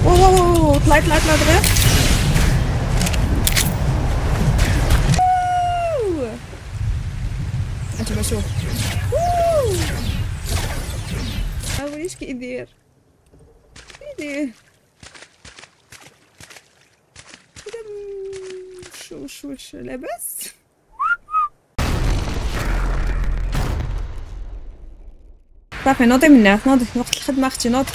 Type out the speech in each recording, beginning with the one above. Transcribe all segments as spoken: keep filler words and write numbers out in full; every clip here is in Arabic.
اوه طلعت طلعت طلعت غير اجي شوف اوريش كيدير كيدير شو وش وش لاباس صافي نوضي من الناس نوضي وقت الخدمه اختي نوضي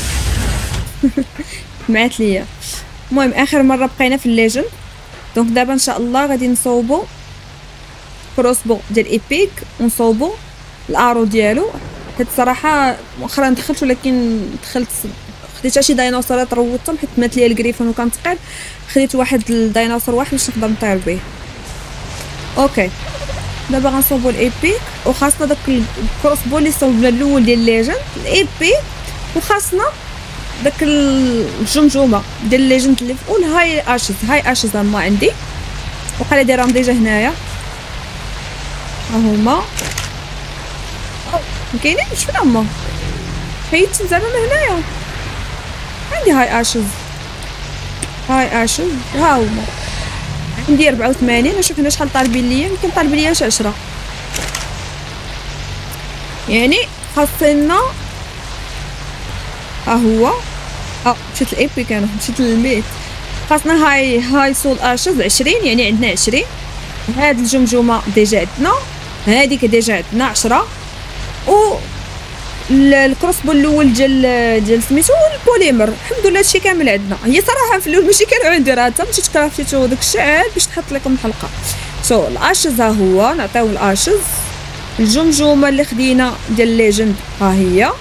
سمعت ليا. المهم اخر مره بقينا في الليجند دونك دابا ان شاء الله غادي نصوبو كروسبو ديال ايبيك ونصوبو الارو ديالو. هاد الصراحه مؤخرا دخلت ولكن دخلت خديت شي ديناصورات روضتهم حيت مات ليا الكريفون وكان ثقيل. خديت واحد الديناصور واحد باش نقدر نطير به. اوكي دابا غنصوبو الايبيك وخاصنا داك الكروسبو اللي صوبنا الاول ديال ليجند الايبيك وخاصنا داك الجمجمه ديال ليجند اللي فوق الهاي اشز. هاي اشز هما عندي وقال دايرهم ديجا هنايا ها هما مكاينينش فين هما حيدت زعما من هنايا. عندي هاي اشز هاي اشز ها هما عندي أربعة وثمانين. نشوف هنا شحال طالبين ليا يمكن طالبين ليا شي عشرة يعني خاصنا ها هو اه مشيت الايبيك انا مشيت للميت. خاصنا هاي هاي سول اشز عشرين يعني عندنا عشرين. هاد الجمجمه ديجا عندنا هاديك ديجا عندنا عشرة و الكروسبو الاول ديال ديال سميتو البوليمر الحمد لله هادشي كامل عندنا. هي صراحه في الاول ماشي كانوا عندي راه حتى مشيت كرافتيتو داك الشعال باش نحط لكم الحلقه. سو الاشز ها هو نعطيو الاشز. الجمجمه اللي خدينا ديال ليجند ها هي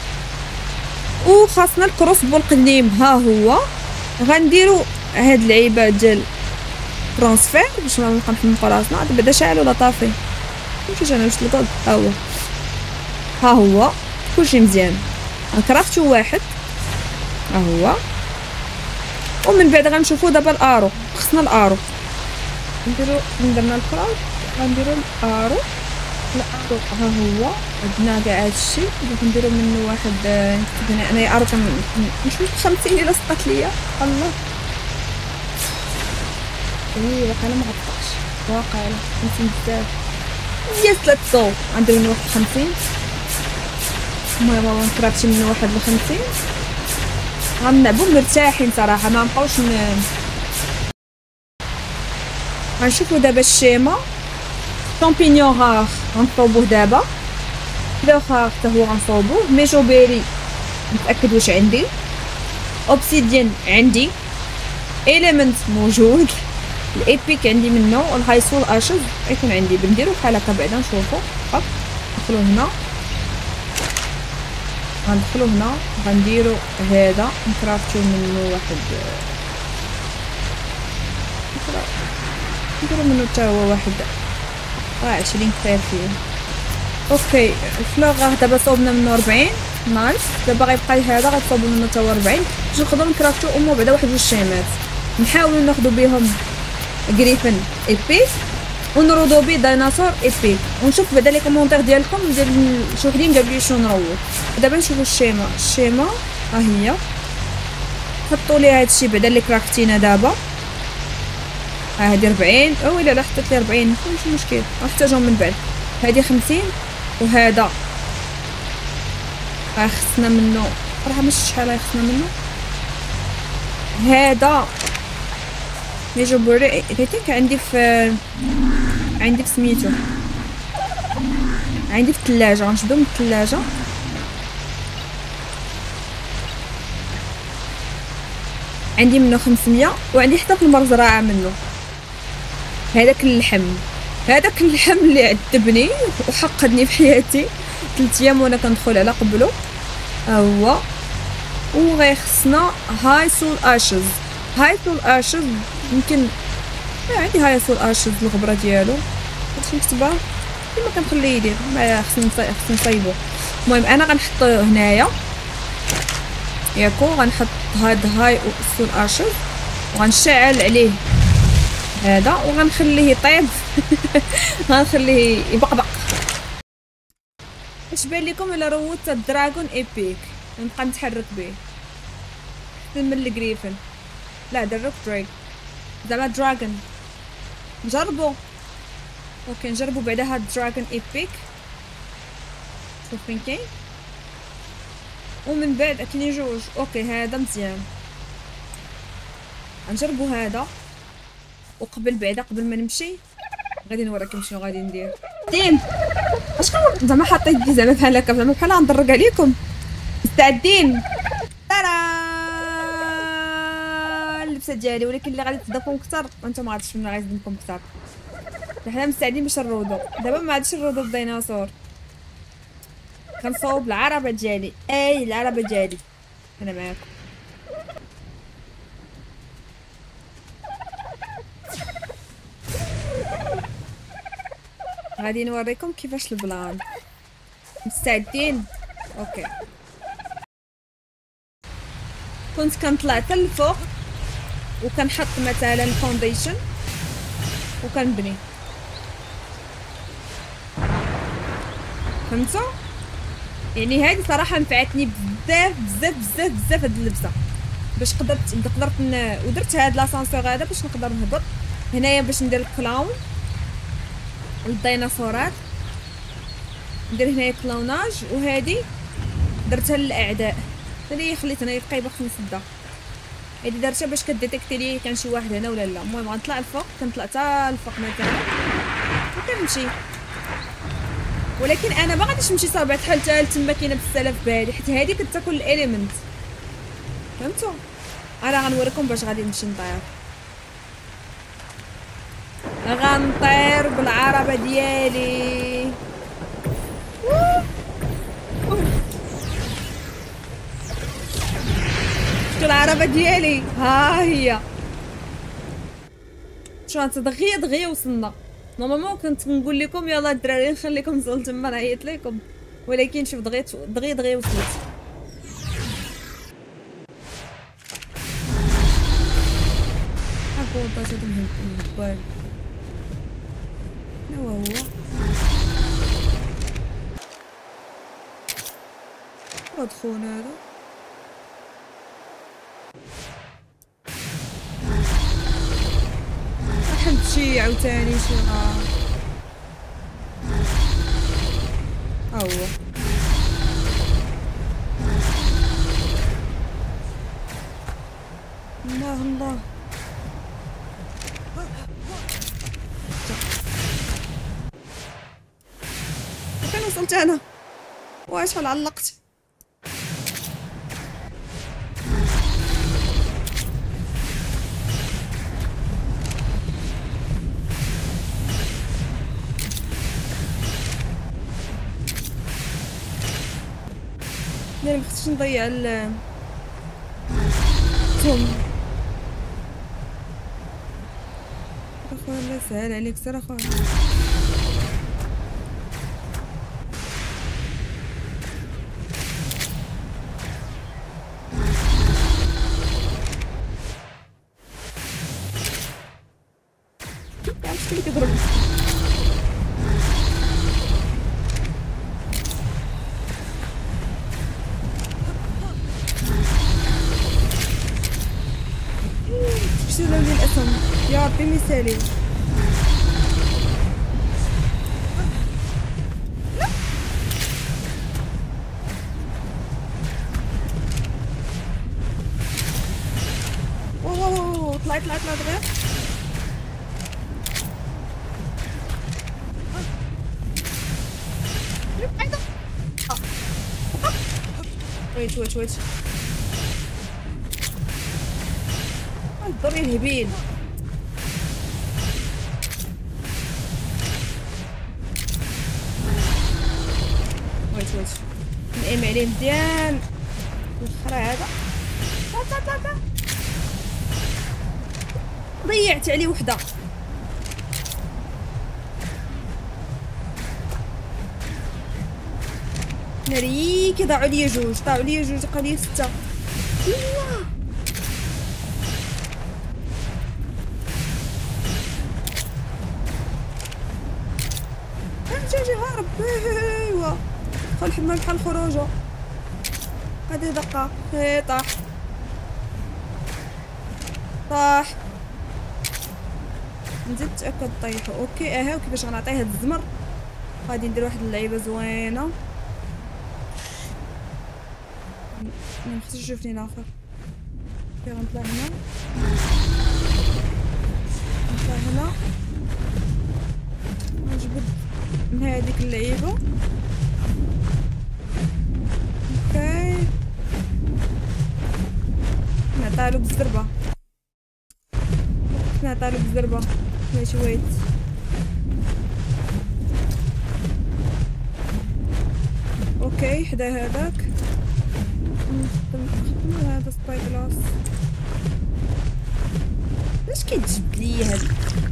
وخاصنا الكروسبو القديم ها هو. غنديرو هاد اللعيبه ديال ترانسفير باش ما نبقى نحمقو راسنا. بعدا شاعل ولا طافي مشيت انا واش الكود ها هو ها هو كلشي مزيان. غنكرافتو واحد ها هو ومن بعد غنشوفو دابا الارو. خصنا الارو نديرو درنا الكراود غنديرو الارو. الارو ها هو عندنا كاع هادشي دونك نديرو منه واحد نكتب هنا انايا ارو نشوف خمسين الا سقط ليا الله. ايه واقيلا ما غطاش واقيلا خمسين بزاف يا ثلاثة غندير منه واحد خمسين. المهم نكرافتي منه واحد لخمسين. غنلعبو مرتاحين صراحه ما نبقاوش ن... غنشوفو دابا الشيما شامبينيون غاخ غنصوبوه دابا. فلوخ حتى هو غنصوبوه. ميجوبيري نتاكد واش عندي. اوبسيديان عندي. اليمنت موجود. الايبيك عندي منه والهاي سول اشز يكون عندي. بنديرو بحال هكا بعدا نشوفو هاك ندخلو هنا غندخلو هنا غنديرو هذا نكرافتو منه واحد نديرو منه حتى هو واحد راه عشرين كفايه فيه. اوكي الفلوغ دابا صوبنا منه أربعين نايس. دابا غيبقى لي هذا غتصوبو منه حتى هو أربعين باش نقدرو نكرافتو امو بعدا واحد جوج شيمات. نحاولو ناخدو بهم غريفن ايبيك ونروضو بيه ديناصور ايبيك ونشوف بعدا لي كومونتير ديالكم ديال شي وحدين قالوا لي شنو نروض. دابا نشوفو الشيما. الشيما ها هي حطوا لي هادشي بعدا اللي كرافتينا دابا. ها هادي أربعين او الا لا حطيت لي أربعين ماشي مشكل نحتاجهم من بعد. هادي خمسين وهذا ها خصنا منه راه مش شحال خصنا منه. هذا نيجو بوري ريتيك عندي في عندي في سميتو عندي في الثلاجه غنشدو من الثلاجه. عندي منه خمسمية وعندي حتى في المزرعه منه. هذاك اللحم هذاك اللحم اللي عذبني وحقدني في حياتي ثلاث ايام وانا كندخل على قبلو ها هو. وغيخصنا هاي سول اشز. هاي سول اشز يمكن عندي هاي سول اشز الغبره ديالو هادشي نكتبها كيما كنخليه يدير ما خصني خصني نصايبو. المهم انا غنحط هنايا ياكو غنحط هاد هاي سول اشز وغنشعل عليه هذا وغنخليه يطيب غنخليه يبقبق. اش بان لكم الا روضت الدراغون ايبيك نبقى نتحرك به من الجريفن. لا دروك دريك زعما دراغون. نجربو. اوكي نجربو بعدا هاد دراغون ايبيك. شوف فين كاين. ومن بعد كاينين جوج. اوكي هذا مزيان. نجربو هذا. وقبل بعدا قبل ما نمشي غادي نوريكم شنو غادي ندير. دين اش زعما حطيت دي زعما بحال هكا زعما بحال غندرق عليكم. مستعدين؟ ترى اللبسه ديالي ولكن اللي غادي تصدمكم كثر وانتم ما غاديش من غادي يصدمكم كثر. حنا مستعدين باش نروضو. دابا ما عادش نروضو الديناصور. كنصاوب العربه ديالي. اي العربه ديالي انا معاكم. غادي نوريكم كيفاش البلان. مستعدين؟ اوكي. كنت كنطلع حتى الفوق وكنحط مثلا فونديشن وكنبني. فهمتوا؟ يعني هذه صراحه نفعتني بزاف بزاف بزاف بزاف هاد اللبسه باش قدرت قدرت ن... ودرت هاد لاسانسور هذا باش نقدر نهبط هنايا باش ندير الكلاون والديناصورات. ندير هنايا كلوناج وهادي درتها للاعداء. هادي خليت هنايا قايبه خمس دا. هادي درتها باش كديتيكتي لي كان شي واحد هنا ولا لا. المهم غنطلع الفوق. كنطلع حتى الفوق مثلا وكنمشي. ولكن انا ما غاديش نمشي صابع حتى حتى تما كاينه بزاف بالي حيت هادي كتاكل الاليمنت. فهمتوا؟ انا غنوريكم باش غادي نمشي نطير. غنطير بالعربه ديالي. شفتوا العربه ديالي؟ ها هي. شانت دغيا دغيا وصلنا. نورمالمون كنت نقول لكم يلا الدراري نخليكم نوصلوا تما نعيط لكم ولكن شوف دغيا دغيا دغيا وصلت. هاكو طاشت الهبال. لا هو هاد خونا هذا. نمشي عاوتاني شي غا ها هو. الله الله فين وصلت انا؟ واش شحال علقت؟ انا مختش نضيع ال توم. اخويا الله يسهل عليك سير اخويا. عرفتي اللي كيضرب شنو لي الاسم يا ربي مثالي. واو واو طلعت طلعت طلعت غير ويت ويت ويت الضري الهبيل. ويت ويت نقيم عليه مزيان. الخرا هذا ضيعت عليه وحده. ناري كي ضاعوا لي جوج ضاعوا لي جوج بقاو لي سته. الله جي هارب. ايوا دخل الحمام بحال خروجه. هادي دقه هي طاح. طاح. نزيد نتاكد طيحو. اوكي اها. وكيفاش غنعطيه هاد الزمر؟ غادي ندير واحد اللعيبه زوينه. ما خصنيش نشوف لين اخر. اوكي غنطلع هنا، نطلع هنا، نجبد من هاديك اللعيبه. اوكي نعطيهالو بالزربه، نعطيهالو بالزربه. ماشي ويت. اوكي حدا هذاك نخدم نخدم هذا سباي كلاس. اش كتجبد ليا هادي؟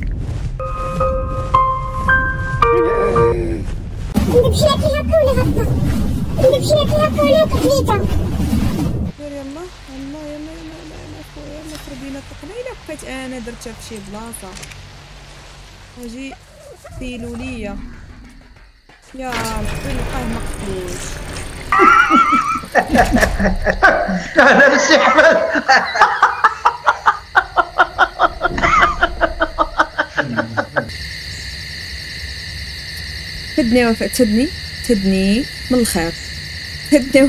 نمشي لك هكا ولا غدا؟ نمشي لك هكا ولا تقليده؟ دير يلا يلا يلا يلا يلا خويا يلا خربينا التقليله. بقيت انا درتها في شي بلاصه. اجي ديلو ليا يا ربي نلقاه مقفلوش. انا نفسي احمد. تدني وفاء تدني تدني من الخير تدني.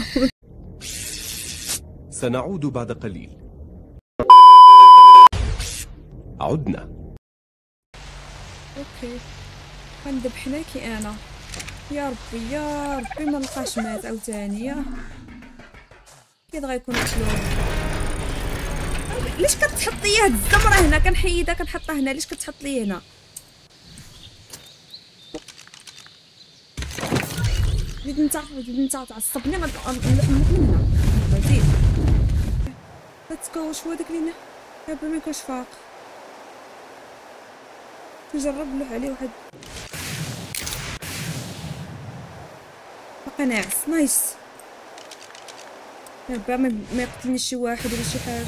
سنعود بعد قليل. عدنا. اوكي غندبحناكي انا. يا ربي يا ربي ما نلقاش مات عاوتاني. يا كي دغا يكون مقلوب. ليش كتحط لي هاد الزمره هنا؟ كنحيدها كنحطها هنا. ليش كتحط لي هنا؟ زيد نتا زيد نتا تعصبني. غنموت من هنا. زيد ليتس جو. واش هو داك اللي هنا؟ دابا ما يكونش فاق. نجرب نلوح عليه واحد. باقي ناعس. نايس. دابا ما يقتلنيش شي واحد ولا شي حاجه.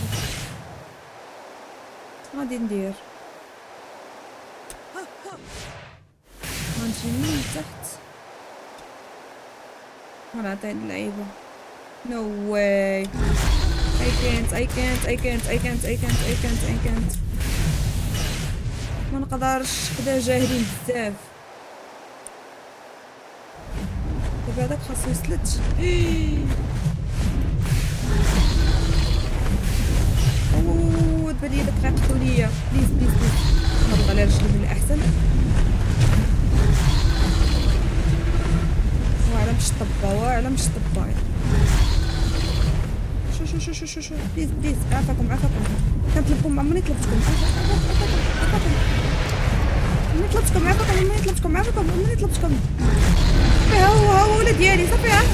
غادي ندير غنجي من تحت غنعطي هاد اللعيبه. نو واي. اي كانت اي كانت اي كانت اي كانت اي كانت اي كانت اي كانت ما نقدرش. حدا جاهلين بزاف. دابا هداك خاصو يسلت. اوه دابا ليا داك غيقتلو ليا. بليز بليز بليز نهبط على رجلي من الاحسن. واعره مش طبا واعره مش طبا. شو شو شو شو شو شو بليز بليز. عافاكم عافاكم. كنطلبكم عمرني طلبتكم. عافاكم عمرني طلبتكم. عافاكم عمرني طلبتكم. عافاكم عمرني طلبتكم. صافي ها هو ها هو ولاد ديالي. صافي ها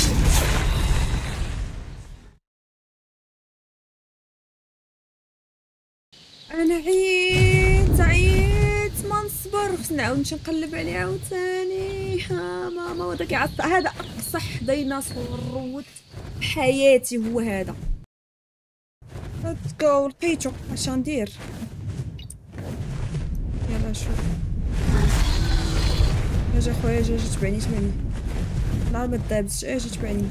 انا عييت عييت ما نصبر. خصني نعاود نمشي نقلب عليه عاوتاني. ها ماما وداك يعط. هذا اقصح ديناصور روت بحياتي هو هذا. ليتس جو. لقيتو. اش غندير؟ يلا شوف. اجي خويا اجي اجي تبعني تبعني. نهار ما دابزش. اجي تبعني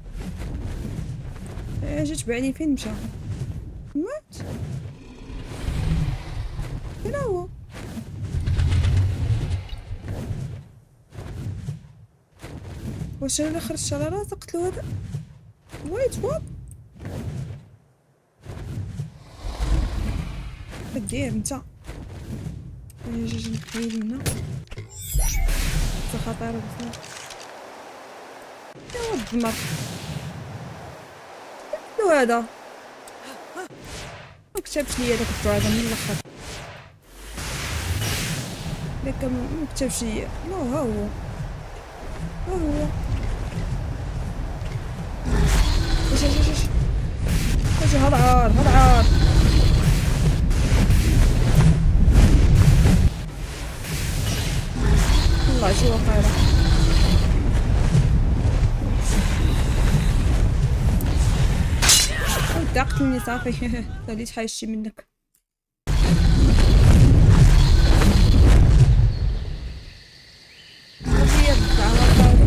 اجي تبعني. فين مشى؟ مات. فين هو؟ واش انا اللي خرجت على راسي قتلو هذا؟ ويت وات كدير نتا؟ اجي اجي نحيد هنا. خطير بزاف. يا ود الزمر شنو هذا؟ ما كتبش ليا داك الدور هذا من الاخر. ياك ما كتبش ليا. لا ها هو ها هو. اجي اجي اجي اجي. هاد عار هاد عار. والله شو خيره. ودي قتلني صافي. خليت حايشتي منك. هادي الدعوة لا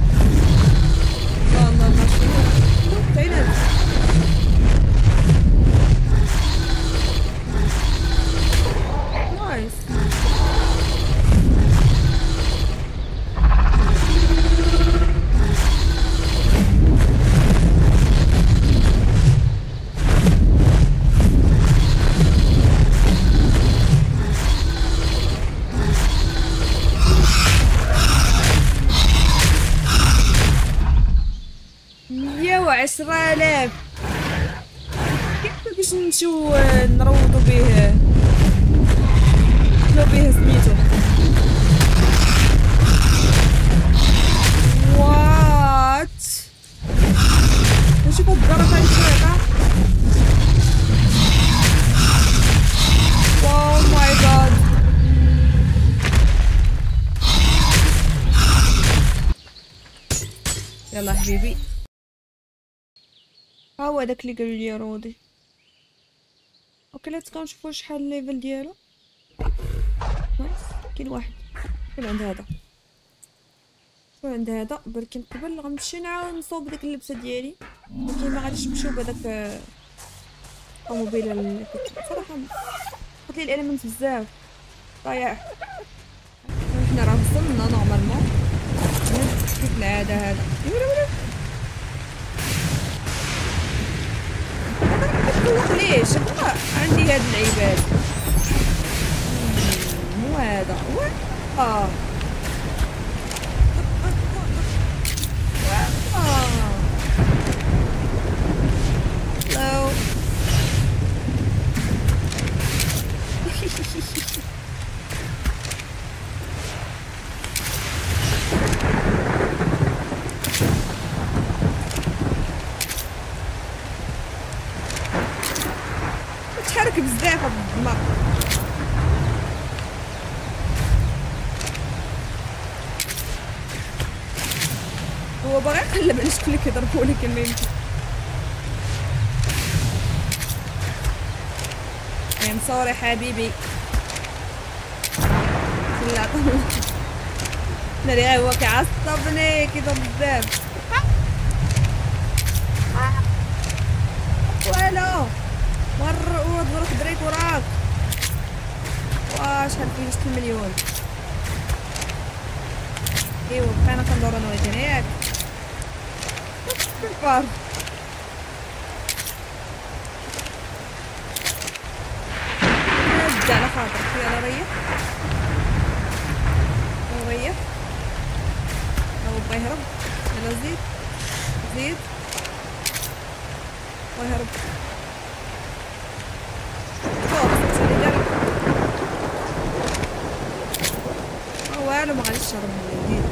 لا لا شنو كاين هاد. آلاف. كيف باش نمشيو نروضو به شنو به سميتو وات نشوف هاد الضربة هادي شوية. واو ماي جاد. يلا حبيبي ها هو داك اللي قالوا لي رودي. اوكي ليتس جو نشوفو شحال الليفل ديالو. نايس. كاين واحد شكون عند هذا شكون عند هذا بركي قبل غنمشي نعاود نصوب ديك اللبسه ديالي ولكن ما غاديش نمشيو بهداك الطوموبيله اللي كنت صراحه قلت لي الاليمنت بزاف طايح. حنا راه وصلنا نورمالمون كيف العاده هذا. ليش عندي هاد العباد مو هذا اه لو تحرك بزاف هاد الدماغ. هو باغي يقلب على شكون اللي كيضربو ولكن ما يمكن. ام سوري حبيبي لا ناري هو كيعصبني كيضرب بزاف. والو مر ضرب بريك وراك. واش شحال فيه ستة مليون. ايوا بقينا كندورو انا وياك ياك بالفار. نرجع على خاطرك يلا ريح ريح. هو بغا يهرب يلا زيد زيد بغا يهرب. والو ما غاديش نهرب من جديد.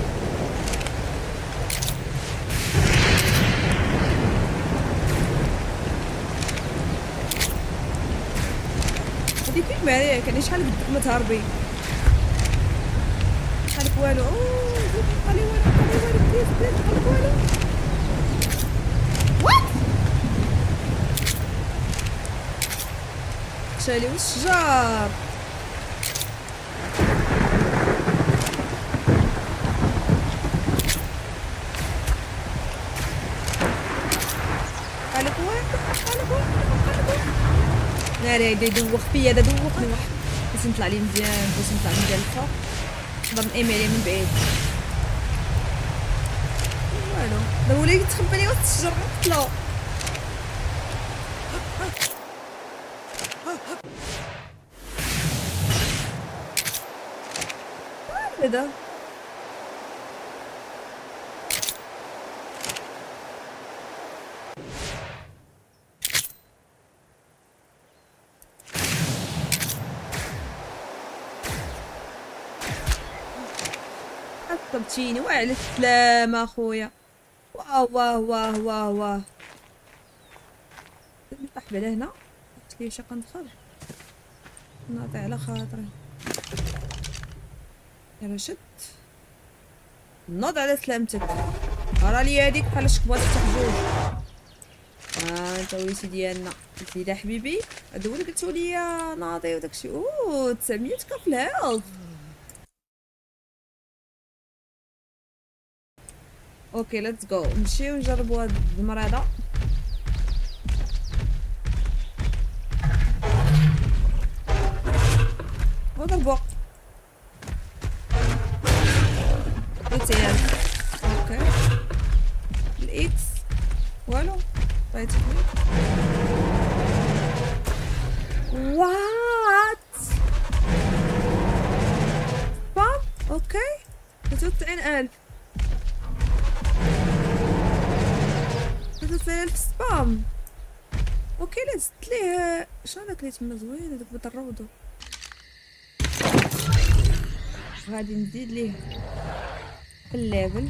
هادي فين عليك يعني شحال بدك ما تهربي شحالك والو. اوه بقالي والو بقالي والو بليز بليز بقالك والو. وات شالي والشجار. ناري هيدا يدوخ فيا هذا دوخني واحد باش نطلع ليه مزيان باش نطلع مزيان الفوق نقدر نايم عليه من بعيد. والو دابا ولا يتخبى لي وسط الشجر نقتلو. هذا عصبتيني وعلى السلامة اخويا. واه واه واه واه واه نطيح على هنا قلت لي شا كندخل ناطي على خاطري. يلا شد نوض على سلامتك. راه لي هذيك بحال شك بغات تفتح جوج. ها انت وليتي ديالنا زيد حبيبي. هذا هو اللي قلتو لي ناضي وداكشي. اوه تسعمية كاف الهيلث. اوكي ليتس جو نمشيو نجربو هاد المريضه. وضربو روتين. اوكي الاكس والو رايت كليك. وات بام اوكي ثلاثة وتسعين ألف ثلاثة وتسعين ألف الا زدت ليه شنو داك اللي تما زوين هذاك بدا الروضو غادي نزيد ليه في الليفل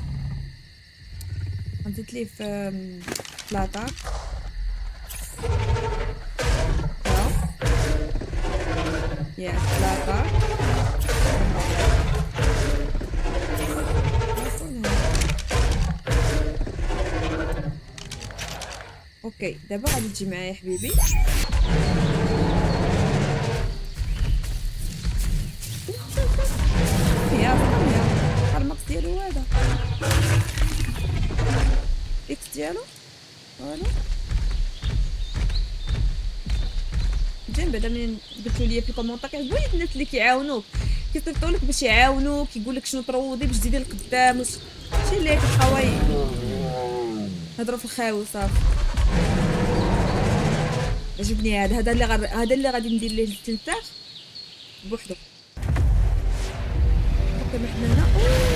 غنزيد ليه في لاطاك يا لاطاك اوكي دابا غادي تجي معايا حبيبي يا يا الماكس ديالو هذا اكس ديالو فوالا زين بعدا منين قلتو ليا في الكومونطار كيعجبوني الناس اللي كيعاونوك كيصيفطوا لك باش يعاونوك كيقول لك شنو تروضي باش تزيدي لقدام ماشي اللي كتبقاو هضروا في الخاوي صافي عجبني هذا هذا اللي غر... هذا اللي غادي ندير ليه التنساخ بوحدو اوكي ما حنا هنا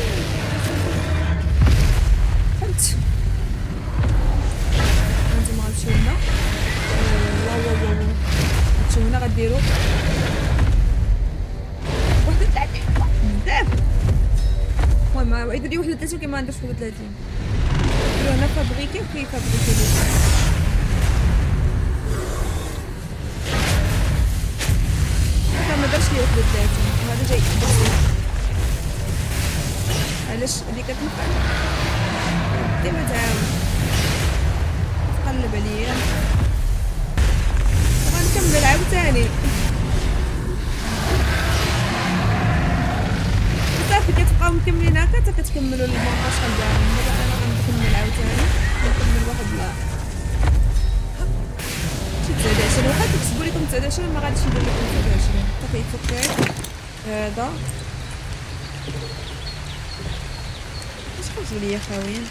فهمت هانتوما غتمشيو هنا واو واو واو غتمشيو هنا غديرو واحد وثلاثين بزاف المهم اذا دي واحد وثلاثين كيما نديرش واحد وثلاثين ديرو هنا فابريكي وكي فابريكي ما درش لي واحد وثلاثين هذا جاي علاش اللي كتنفع ديما تعاون تقلب عليا غنكمل عاوتاني صافي كتبقاو مكملين هكا حتى كتكملوا المونطاج ديالهم دابا انا غنكمل عاوتاني غنكمل واحد لا تسعة عشر واخا تكتبوا لكم تسعة عشر ما غاديش ندير لكم تسعة عشر حتى كيتفك هذا واش خرجوا ليا خاويين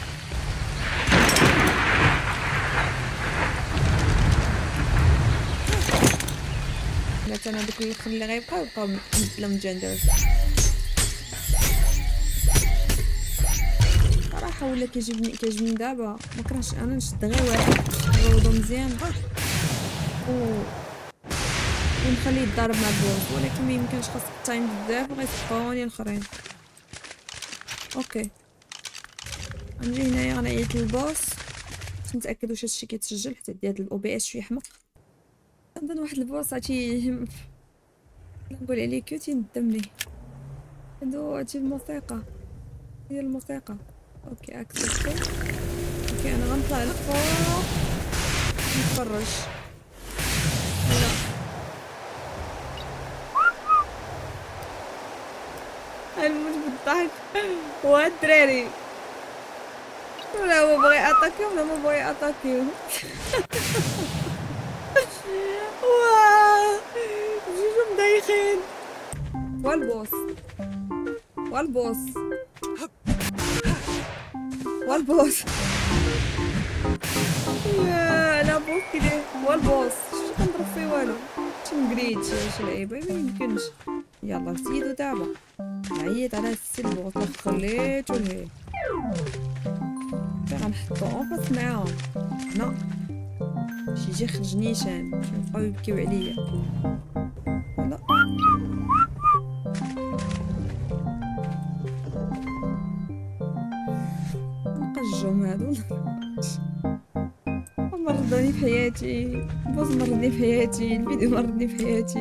لا انا دوك الاخر اللي غيبقاو يبقاو نبدلهم جندر صراحه ولا كيعجبني كيعجبني دابا ما كرهتش انا نشد غير واحد نروضو مزيان و ونخليه يتضارب مع البوس ولكن ميمكنش خاصك التايم بزاف وغيسبقوني الاخرين اوكي غنجي هنايا غنعيط للبوس باش نتاكد واش هادشي كيتسجل حتى ديال الاو بي اس شي حمق نظن واحد البوس عرفتي نقول عليه كيوت يندمني عنده هادشي الموسيقى هي الموسيقى اوكي اكسبت اوكي انا غنطلع لفوق نتفرج غنموت بالضحك وهاد الدراري ولا هو بغى ياتاكي ولا ما بغى ياتاكي واه جوجو مدايخين والبوس والبوس والبوس يا انا بوس كده والبوس شفتي كنضرب فيه والو شي مقريت شي لعيبه ما يمكنش يلا زيدو دابا عيط على السلم خليتو لهيه غنحطو اونفاس معاهم هنا شي يجي يخرج نيشان باش يبقاو يبكيو عليا يلا نقجهم هادو مرضني في حياتي بوز مرضني في حياتي الفيديو مرضني في حياتي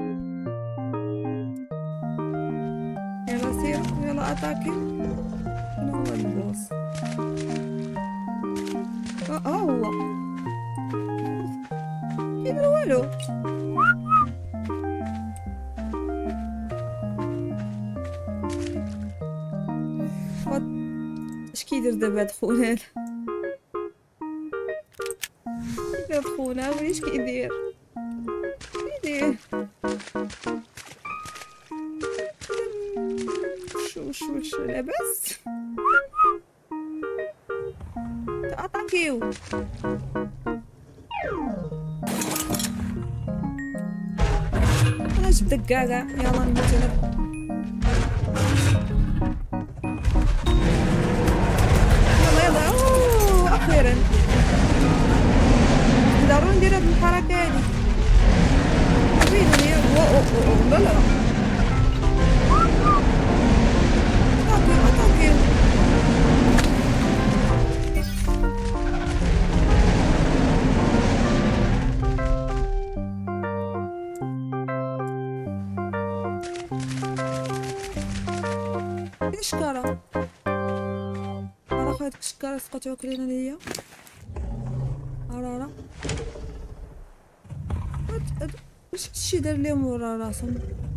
يلا سير يلا اتاكي انا هو البوس اه هو كيدير والو اش كيدير دابا هاد خونا هذا كيدير خونا وليش كيدير كيدير شو شو شو لاباس تاتاكيو انا جبت دقاقة يلا نموت انا يلا يلا اوه اخيرا ضروري ندير هاد الحركه هادي ويلي لا لا اتاكيو اتاكيو فين شكاره راه هاديك الشكاره سقط واكلين ليا راه راه واش هادشي دار ليهم ورا راسهم